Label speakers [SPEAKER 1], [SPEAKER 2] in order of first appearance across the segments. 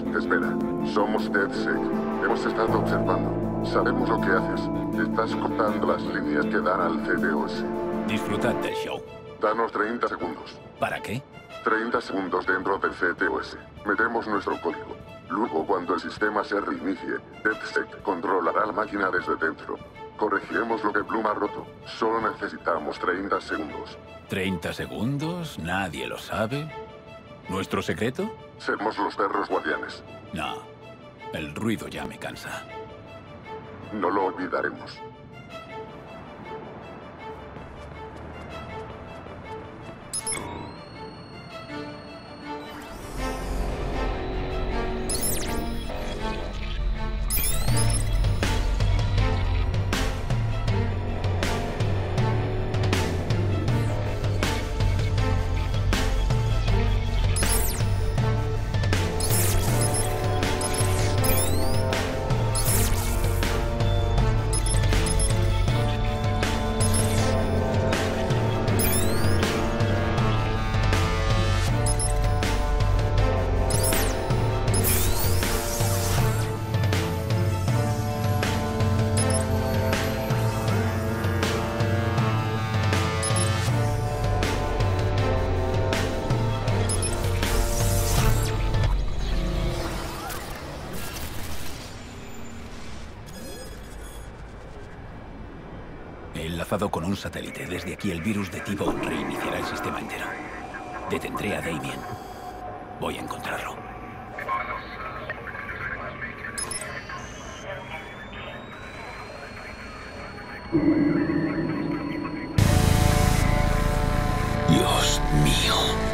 [SPEAKER 1] Espera, somos DedSec. Hemos estado observando. Sabemos lo que haces. Estás cortando las líneas que dan al CTOS.
[SPEAKER 2] Disfrutad del show.
[SPEAKER 1] Danos 30 segundos.
[SPEAKER 2] ¿Para qué?
[SPEAKER 1] 30 segundos dentro del CTOS. Metemos nuestro código. Luego, cuando el sistema se reinicie, DedSec controlará la máquina desde dentro. Corregiremos lo que Bloom ha roto. Solo necesitamos 30 segundos.
[SPEAKER 2] ¿30 segundos? ¿Nadie lo sabe? ¿Nuestro secreto?
[SPEAKER 1] Seremos los perros guardianes.
[SPEAKER 2] No. El ruido ya me cansa.
[SPEAKER 1] No lo olvidaremos.
[SPEAKER 2] He enlazado con un satélite. Desde aquí el virus de T-Bone reiniciará el sistema entero. Detendré a Damien. Voy a encontrarlo. Dios mío.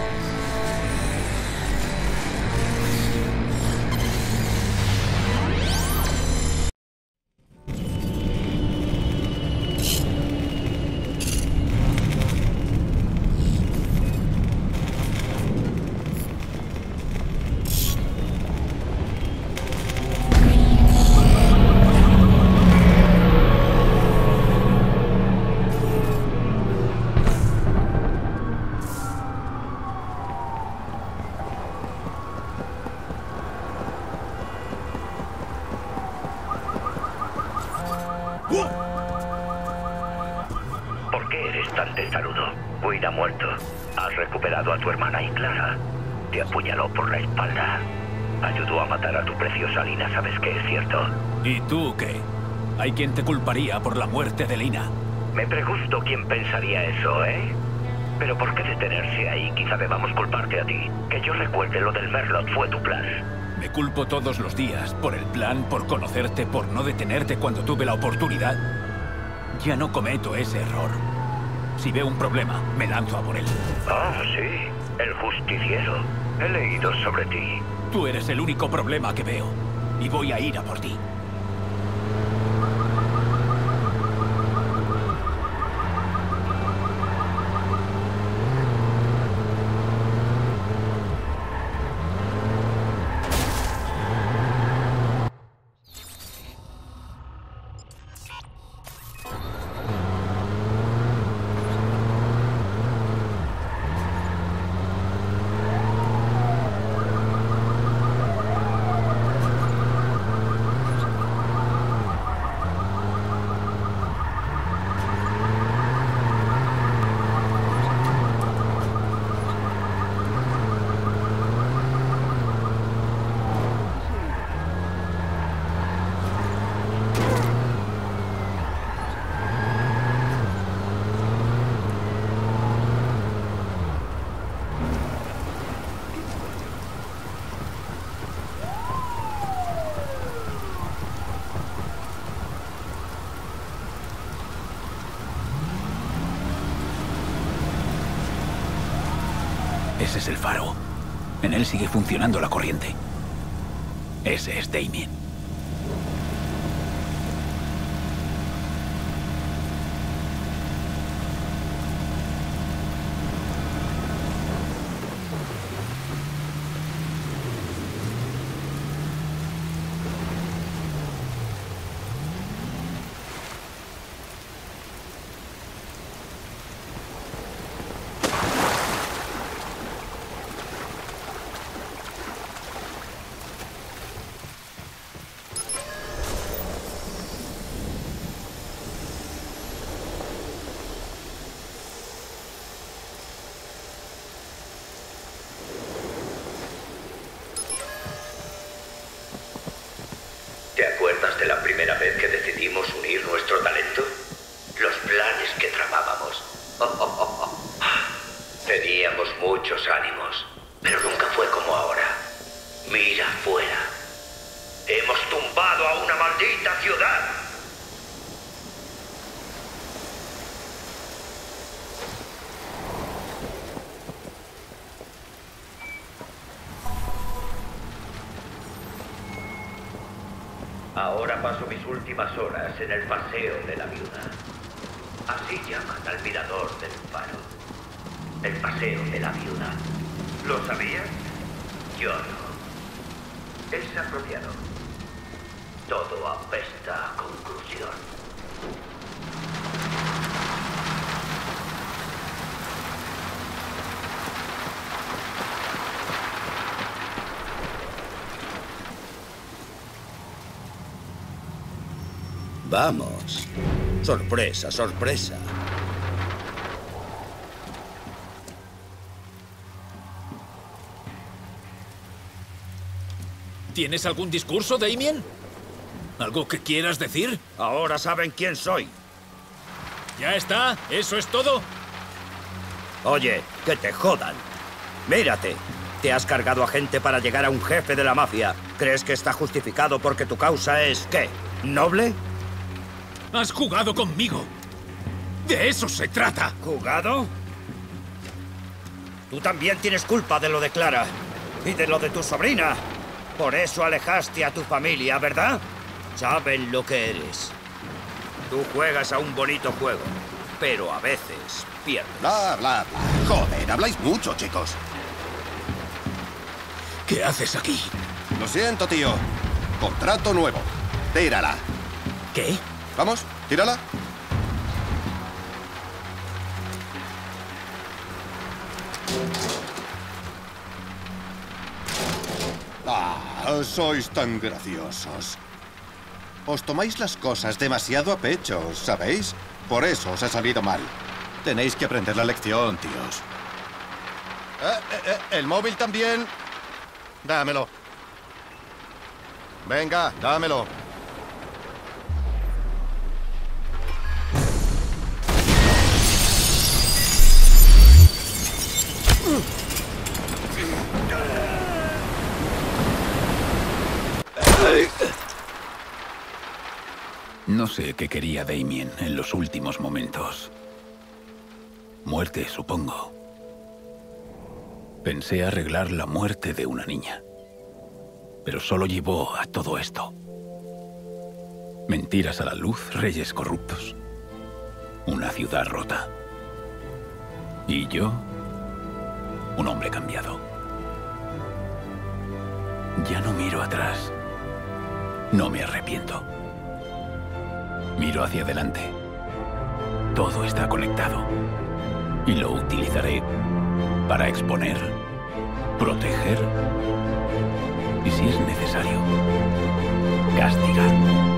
[SPEAKER 3] ¿Por qué eres tan testarudo? Wade ha muerto. Has recuperado a tu hermana y Clara. Te apuñaló por la espalda. Ayudó a matar a tu preciosa Lina, ¿sabes que es cierto?
[SPEAKER 2] ¿Y tú qué? Hay quien te culparía por la muerte de Lina.
[SPEAKER 3] Me pregunto quién pensaría eso, ¿eh? Pero ¿por qué detenerse ahí? Quizá debamos culparte a ti. Que yo recuerde, lo del Merlot fue tu plan.
[SPEAKER 2] Me culpo todos los días por el plan, por conocerte, por no detenerte cuando tuve la oportunidad. Ya no cometo ese error. Si veo un problema, me lanzo a por él.
[SPEAKER 3] Ah, sí. El justiciero. He leído sobre ti.
[SPEAKER 2] Tú eres el único problema que veo. Y voy a ir a por ti. Ese es el faro. En él sigue funcionando la corriente. Ese es Damien.
[SPEAKER 3] Teníamos muchos ánimos, pero nunca fue como ahora. Mira afuera. Hemos tumbado a una maldita ciudad. Ahora paso mis últimas horas en el Paseo de la Viuda. Así llaman al mirador del faro. El Paseo de la Viuda. ¿Lo sabías? Yo no. Es apropiado. Todo apesta a conclusión.
[SPEAKER 4] Vamos. Sorpresa, sorpresa.
[SPEAKER 2] ¿Tienes algún discurso, Damien? ¿Algo que quieras decir?
[SPEAKER 4] Ahora saben quién soy.
[SPEAKER 2] ¿Ya está? ¿Eso es todo?
[SPEAKER 4] Oye, que te jodan. Mírate. Te has cargado a gente para llegar a un jefe de la mafia. ¿Crees que está justificado porque tu causa es, qué, noble?
[SPEAKER 2] Has jugado conmigo. De eso se trata.
[SPEAKER 4] ¿Jugado? Tú también tienes culpa de lo de Clara. Y de lo de tu sobrina. Por eso alejaste a tu familia, ¿verdad? Saben lo que eres. Tú juegas a un bonito juego, pero a veces pierdes.
[SPEAKER 5] Bla, bla, bla. Joder, habláis mucho, chicos.
[SPEAKER 2] ¿Qué haces aquí?
[SPEAKER 5] Lo siento, tío. Contrato nuevo. Tírala.
[SPEAKER 2] ¿Qué?
[SPEAKER 5] Vamos, tírala. Ah, sois tan graciosos. Os tomáis las cosas demasiado a pecho, ¿sabéis? Por eso os ha salido mal. Tenéis que aprender la lección, tíos. El móvil también. Dámelo. Venga, dámelo.
[SPEAKER 2] No sé qué quería Damien en los últimos momentos. Muerte, supongo. Pensé arreglar la muerte de una niña. Pero solo llevó a todo esto. Mentiras a la luz, reyes corruptos. Una ciudad rota. Y yo, un hombre cambiado. Ya no miro atrás. No me arrepiento. Miro hacia adelante. Todo está conectado. Y lo utilizaré para exponer, proteger y, si es necesario, castigar.